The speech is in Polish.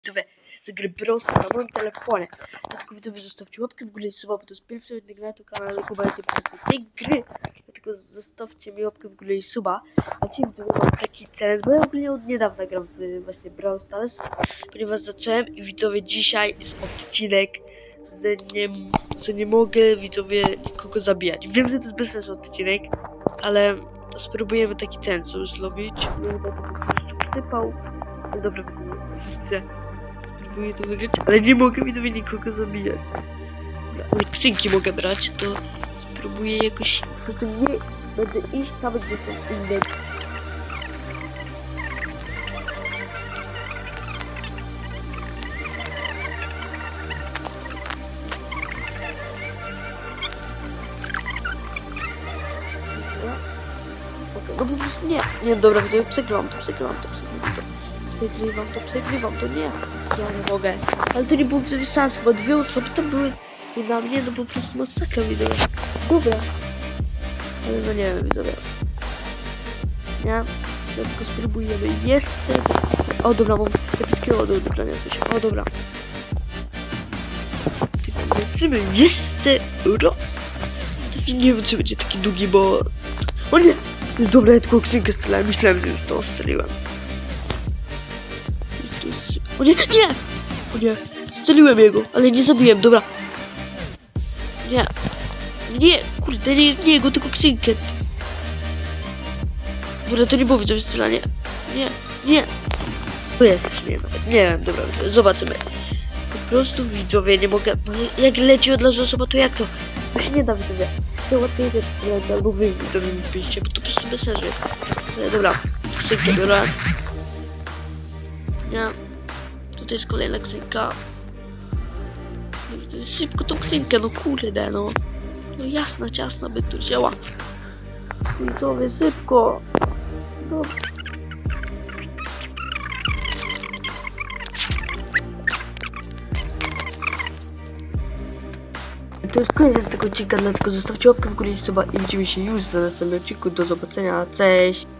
widzowie z gry Brawl Stars na moim telefonie. Dlatego widzowie zostawcie łapkę w górę i suba, bo to jest pierwszy odcinek na tym kanale Kubaty tej gry. Dlatego zostawcie mi łapkę w górę i suba. A ci widzowie mam taki cel, bo ja ogólnie od niedawna gram w właśnie Brawl Stars, ponieważ zacząłem i widzowie dzisiaj jest odcinek, że nie mogę widzowie nikogo zabijać. Wiem, że to jest bez sensu odcinek, ale spróbujemy taki ten coś zrobić. Będę to po prostu przysypał. No dobra, widzę. Spróbuję to wygrać, ale nie mogę widzowie nikogo zabijać. Ale ksynki mogę brać, to spróbuję jakoś. Po prostu nie będę iść tam, gdzie są inne. No po prostu nie, dobra, przegrywam to nie. Ja nie mogę. Ale to nie było wtedy sens, bo dwie osoby tam były i na mnie, no po prostu masakra widzowie. Dobra. Ale no nie wiem widzowie. Nie? Tylko spróbujemy jeszcze. O dobra, mam epickiego do odegrania coś. O dobra. Lecimy jeszcze raz. To nie wiem czy będzie taki długi, bo... O nie! Dobra, ja tylko ksynkę strzelałem, myślałem, że już to strzeliłem. O nie, nie! O nie, strzeliłem jego, ale nie zabiłem, dobra. Nie, kurde, nie jego, tylko ksynkę. Dobra, to nie było widzowie strzelanie. Nie. To jest, nie wiem, dobra, zobaczymy. Po prostu widzowie, nie mogę, jak leci od razu osoba, to jak to? To się nie da widzowie. To łatwiej jest strzelać, albo wy widzowie mi piszcie, bo to po prostu bez sensu jest. Dobra, ksynkę biorę. Nie. Tutaj jest kolejna ksynka. Szybko tą ksynkę, no kurde, no. No jasna, ciasna by tu wzięła. Widzowie, szybko. Dobrze. To jest koniec tego odcinka, dlatego zostawcie łapkę w górę i suba i widzimy się już za następnym odcinku. Do zobaczenia, cześć!